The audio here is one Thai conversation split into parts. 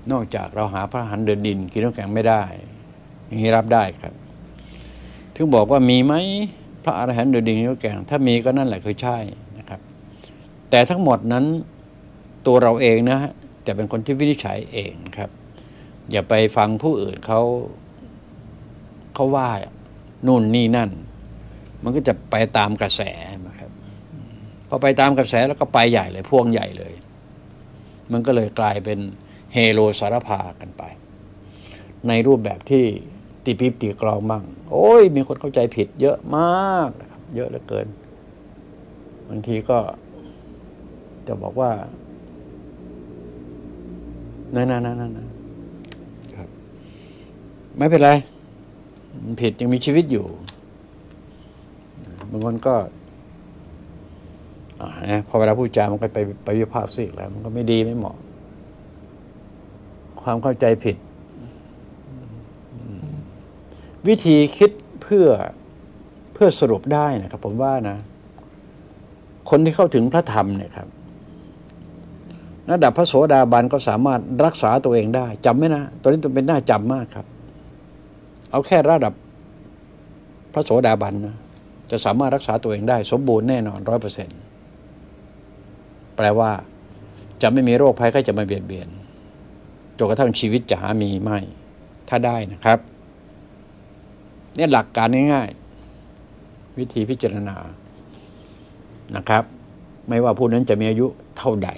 นอกจากเราหาพระอรหันต์เดินดินกินน้ำแข็งไม่ได้อย่างนี้รับได้ครับถึงบอกว่ามีไหมพระอรหันต์เดินดินกินน้ำแข็งถ้ามีก็นั่นแหละคือใช่นะครับแต่ทั้งหมดนั้นตัวเราเองนะฮะจะเป็นคนที่วินิจฉัยเองครับอย่าไปฟังผู้อื่นเขาว่านู่นนี่นั่นมันก็จะไปตามกระแสนะครับพอไปตามกระแสแล้วก็ไปใหญ่เลยพ่วงใหญ่เลยมันก็เลยกลายเป็นเฮโลสารพากันไปในรูปแบบที่ตีปี๊บตีกลองบ้างโอ้ยมีคนเข้าใจผิดเยอะมากนะครับเยอะเหลือเกินบางทีก็จะบอกว่านั่นครับไม่เป็นไรผิดยังมีชีวิตอยู่บางคนก็พอเวลาพูดจามันก็ไปวิพากษ์ซะอีกแล้วมันก็ไม่ดีไม่เหมาะความเข้าใจผิดวิธีคิดเพื่อสรุปได้นะครับผมว่านะคนที่เข้าถึงพระธรรมเนี่ยครับระดับพระโสดาบันก็สามารถรักษาตัวเองได้จำไหมนะตัวนี้ตัวเป็นหน้าจำมากครับเอาแค่ระดับพระโสดาบันนะจะสามารถรักษาตัวเองได้สมบูรณ์แน่นอน 100%แปลว่าจะไม่มีโรคภัยไข้จะมาเบียดเบียนจนกระทั่งชีวิตจะหามีไม่ถ้าได้นะครับเนี่ยหลักการง่ายๆวิธีพิจารณานะครับไม่ว่าผู้นั้นจะมีอายุเท่าใด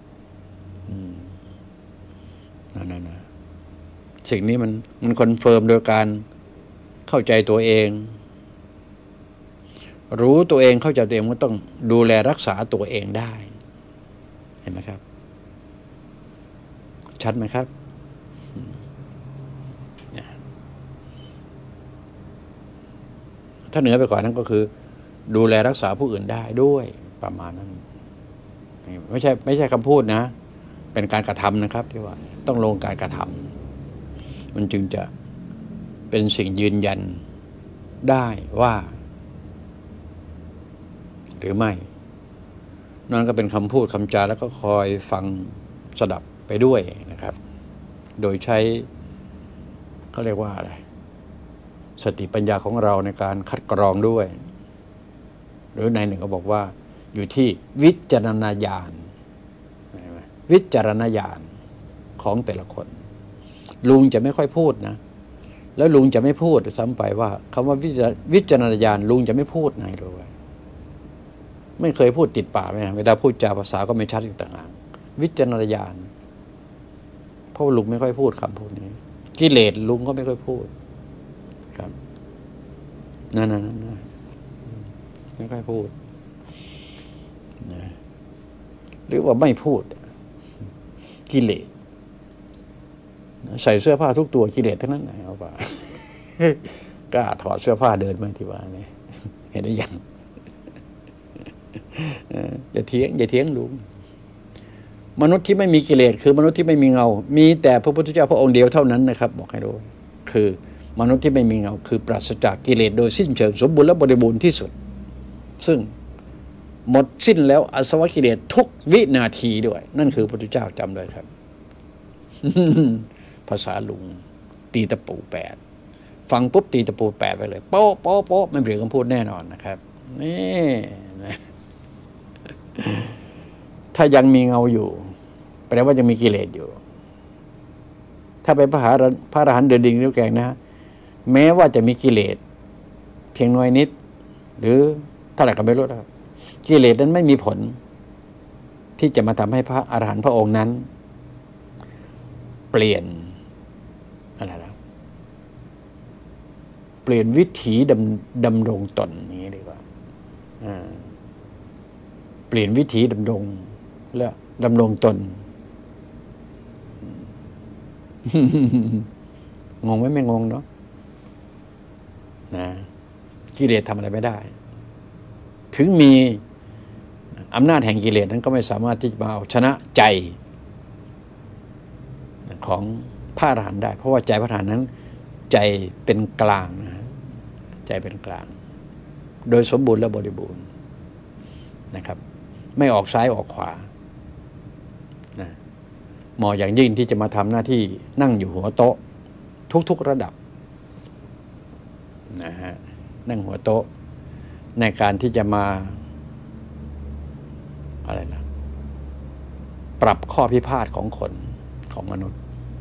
นั่นสิ่งนี้มันคอนเฟิร์มโดยการเข้าใจตัวเองรู้ตัวเองเข้าใจตัวเองก็ต้องดูแลรักษาตัวเองได้เห็นไหมครับชัดไหมครับถ้าเหนือไปกว่านั้นก็คือดูแลรักษาผู้อื่นได้ด้วยประมาณนั้นไม่ใช่คำพูดนะเป็นการกระทำนะครับที่ว่าต้องลงการกระทำมันจึงจะเป็นสิ่งยืนยันได้ว่าหรือไม่นั่นก็เป็นคำพูดคำจาแล้วก็คอยฟังสดับไปด้วยนะครับโดยใช้เขาเรียกว่าอะไรสติปัญญาของเราในการคัดกรองด้วยหรือในหนึ่งก็บอกว่าอยู่ที่วิจารณญาณของแต่ละคนลุงจะไม่ค่อยพูดนะแล้วลุงจะไม่พูดซ้ำไปว่าคำว่าวิจารณญาณลุงจะไม่พูดไงรู้ไหมไม่เคยพูดติดปากเลยนะเวลาพูดจาภาษาก็ไม่ชัดอีกต่างหากวิจารณญาณเพราะลุงไม่ค่อยพูดคำพูดนี้กิเลสลุงก็ไม่ค่อยพูดครับนั่นไม่ค่อยพูดนะหรือว่าไม่พูดกิเลสใส่เสื้อผ้าทุกตัวกิเลสทั้งนั้นเอาป่ะกล้าถอดเสื้อผ้าเดินมาที่บ้านเนี่ยเห็นได้ยังอย่าเถียงลุงมนุษย์ที่ไม่มีกิเลสคือมนุษย์ที่ไม่มีเงามีแต่พระพุทธเจ้าพระองค์เดียวเท่านั้นนะครับบอกให้รู้คือมนุษย์ที่ไม่มีเงาคือปราศจากกิเลสโดยสิ้นเชิงสมบูรณ์และบริบูรณ์ที่สุดซึ่งหมดสิ้นแล้วอาสวะกิเลสทุกวินาทีด้วยนั่นคือพระพุทธเจ้าจำเลยครับ ภาษาลุงตีตะปู8ฟังปุ๊บตีตะปู8ไปเลยโป๊ะโป๊ะโป๊ะไม่เปลี่ยนคำพูดแน่นอนนะครับนี่นะถ้ายังมีเงาอยู่แปลว่ายังมีกิเลสอยู่ถ้าเป็นพระอรหันต์เดินดินนิ้วแกงนะแม้ว่าจะมีกิเลสเพียงน้อยนิดหรือเท่าไหร่ก็ไม่รู้นะครับกิเลสนั้นไม่มีผลที่จะมาทำให้พระอรหันต์พระองค์นั้นเปลี่ยนอะไรนะเปลี่ยนวิถีดำรงตนอย่างนี้ดีกว่าเปลี่ยนวิถีดำรงตนงงไหมไม่งงเนาะนะกิเลสทำอะไรไม่ได้ถึงมีอำนาจแห่งกิเลสนั้นก็ไม่สามารถที่จะมาเอาชนะใจของพระอรหันต์ได้เพราะว่าใจพระอรหันต์นั้นใจเป็นกลางนะใจเป็นกลางโดยสมบูรณ์และบริบูรณ์นะครับไม่ออกซ้ายออกขวานะเหมาะอย่างยิ่งที่จะมาทำหน้าที่นั่งอยู่หัวโต๊ะทุกๆระดับนะฮะนั่งหัวโต๊ะในการที่จะมาอะไรล่ะปรับข้อพิพาทของคนของมนุษย์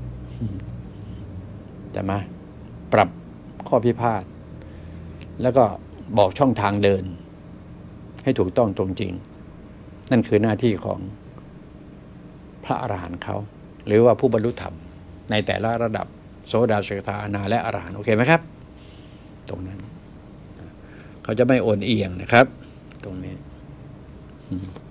แต่มาปรับข้อพิพาทแล้วก็บอกช่องทางเดินให้ถูกต้องตรงจริงนั่นคือหน้าที่ของพระอรหันต์เขาหรือว่าผู้บรรลุธรรมในแต่ละระดับโสดาสกทาอนาและอรหันต์โอเคไหมครับตรงนั้นเขาจะไม่โอนเอียงนะครับตรงนี้